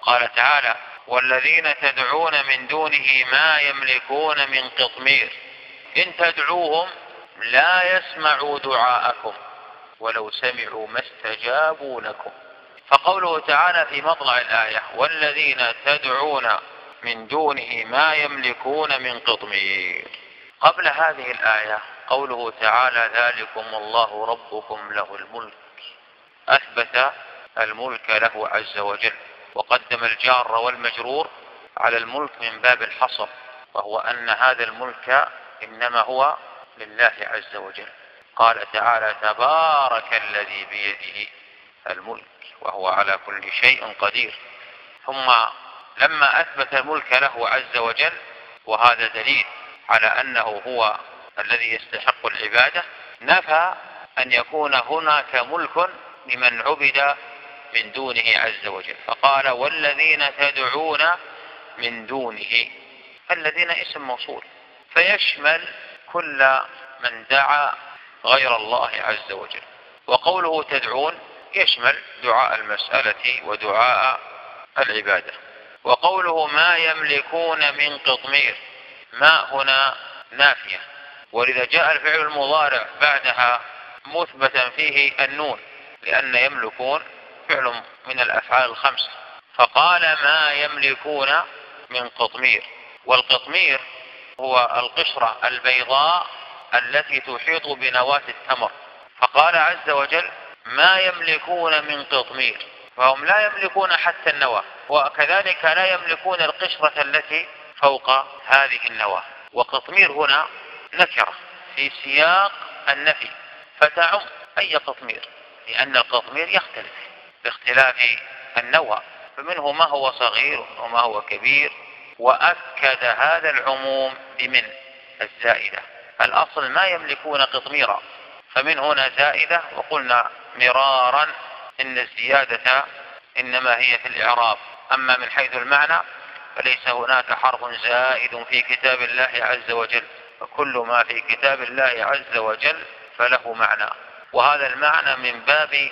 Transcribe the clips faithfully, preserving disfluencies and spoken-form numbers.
قال تعالى: والذين تدعون من دونه ما يملكون من قطمير إن تدعوهم لا يسمعوا دعاءكم ولو سمعوا ما استجابوا لكم. فقوله تعالى في مطلع الآية: والذين تدعون من دونه ما يملكون من قطمير، قبل هذه الآية قوله تعالى: ذلكم الله ربكم له الملك، أثبت الملك له عز وجل، وقدم الجار والمجرور على الملك من باب الحصر، وهو أن هذا الملك إنما هو لله عز وجل. قال تعالى: تبارك الذي بيده الملك وهو على كل شيء قدير. ثم لما أثبت الملك له عز وجل، وهذا دليل على أنه هو الذي يستحق العبادة، نفى أن يكون هناك ملك لمن عبد من دونه عز وجل، فقال: والذين تدعون من دونه. الذين اسم موصول فيشمل كل من دعا غير الله عز وجل. وقوله تدعون يشمل دعاء المسألة ودعاء العبادة. وقوله ما يملكون من قطمير، ما هنا نافية، ولذا جاء الفعل المضارع بعدها مثبتا فيه النون، لأن يملكون فعل من الأفعال الخمسة، فقال ما يملكون من قطمير. والقطمير هو القشرة البيضاء التي تحيط بنواة التمر، فقال عز وجل ما يملكون من قطمير، فهم لا يملكون حتى النواة، وكذلك لا يملكون القشرة التي فوق هذه النواة. وقطمير هنا نكرة في سياق النفي فتعم أي قطمير، لأن القطمير يختلف باختلاف النوع، فمنه ما هو صغير وما هو كبير. وأكد هذا العموم بمن الزائدة، الأصل ما يملكون قطميرا، فمن هنا زائدة. وقلنا مرارا إن الزيادة إنما هي في الإعراب، أما من حيث المعنى فليس هناك حرف زائد في كتاب الله عز وجل، فكل ما في كتاب الله عز وجل فله معنى، وهذا المعنى من باب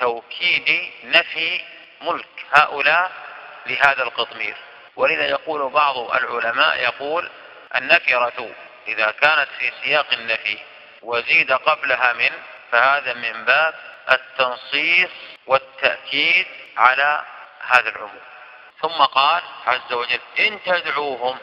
توكيد نفي ملك هؤلاء لهذا القطمير. ولذا يقول بعض العلماء يقول النكرة إذا كانت في سياق النفي وزيد قبلها من، فهذا من باب التنصيص والتأكيد على هذا العموم. ثم قال عز وجل إن تدعوهم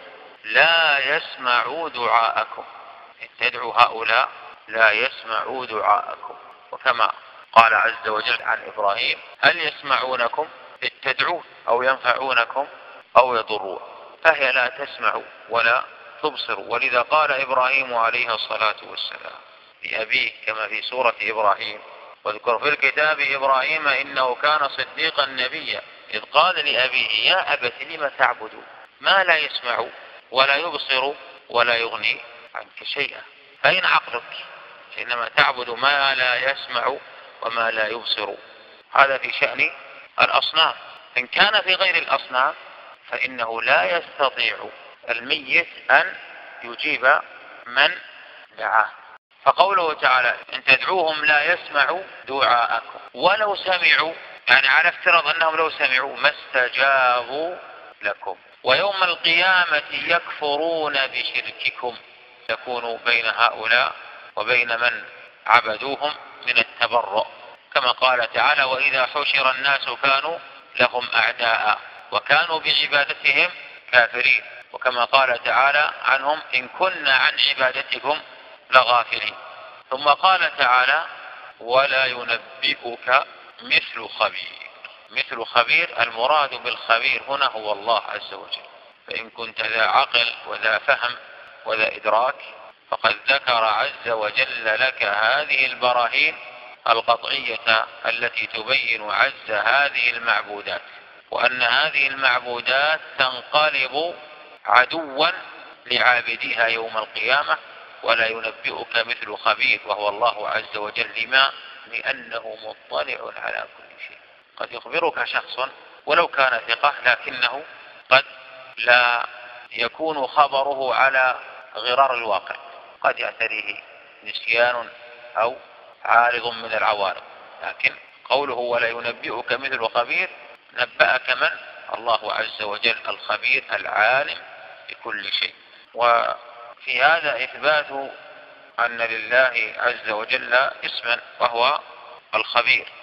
لا يسمعوا دعاءكم، إن تدعوا هؤلاء لا يسمعوا دعاءكم. وكما قال عز وجل عن إبراهيم هل يسمعونكم إذ تدعون أو ينفعونكم أو يضرون، فهي لا تسمع ولا تبصر. ولذا قال إبراهيم عليه الصلاة والسلام لأبيه كما في سورة إبراهيم: واذكر في الكتاب إبراهيم إنه كان صديقا نبيا إذ قال لأبيه يا أبت لم تعبد ما لا يسمع ولا يبصر ولا يغني عنك شيئا. فأين عقلك حينما تعبد ما لا يسمع وما لا يبصر؟ هذا في شأن الأصنام. إن كان في غير الأصنام فإنه لا يستطيع الميت أن يجيب من دعاه. فقوله تعالى إن تدعوهم لا يسمعوا دعاءكم ولو سمعوا، يعني على افتراض أنهم لو سمعوا ما استجابوا لكم، ويوم القيامة يكفرون بشرككم، يكون بين هؤلاء وبين من عبدوهم من التبرؤ، كما قال تعالى وإذا حشر الناس كانوا لهم أعداء وكانوا بعبادتهم كافرين، وكما قال تعالى عنهم إن كنا عن عبادتكم لغافلين. ثم قال تعالى ولا ينبئك مثل خبير. مثل خبير، المراد بالخبير هنا هو الله عز وجل، فإن كنت ذا عقل وذا فهم وذا إدراك فقد ذكر عز وجل لك هذه البراهين القطعية التي تبين عز هذه المعبودات، وأن هذه المعبودات تنقلب عدوا لعابديها يوم القيامة. ولا ينبئك مثل خبير وهو الله عز وجل، لما؟ لأنه مطلع على كل شيء. قد يخبرك شخص ولو كان ثقة لكنه قد لا يكون خبره على غرار الواقع، قد يعتريه نسيان أو عارض من العوارض، لكن قوله ولا ينبئك مثل خبير نبأك من الله عز وجل الخبير العالم بكل شيء. وفي هذا إثبات أن لله عز وجل اسما وهو الخبير،